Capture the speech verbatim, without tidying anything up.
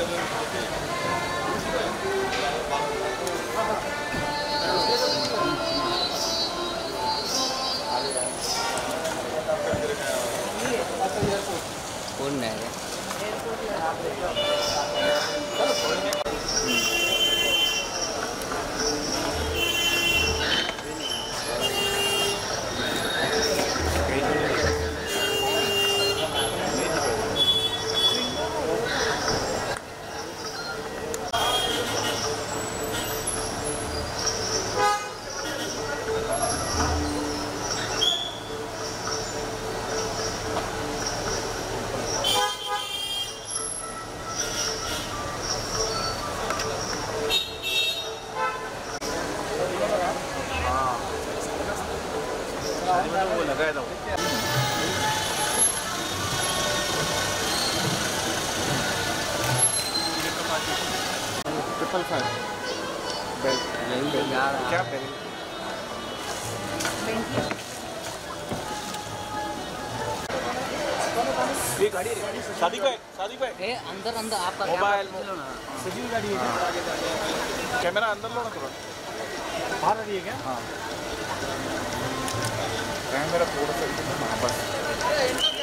कौन है वो लगाया था ट्रिपल फाइव क्या ये गाड़ी शादी पे शादी पे ए अंदर अंदर आपका मोबाइल सजी गाड़ी है कैमरा अंदर लो ना थोड़ा बाहर आ रही है क्या हाँ कैमरा थोड़ा सा बस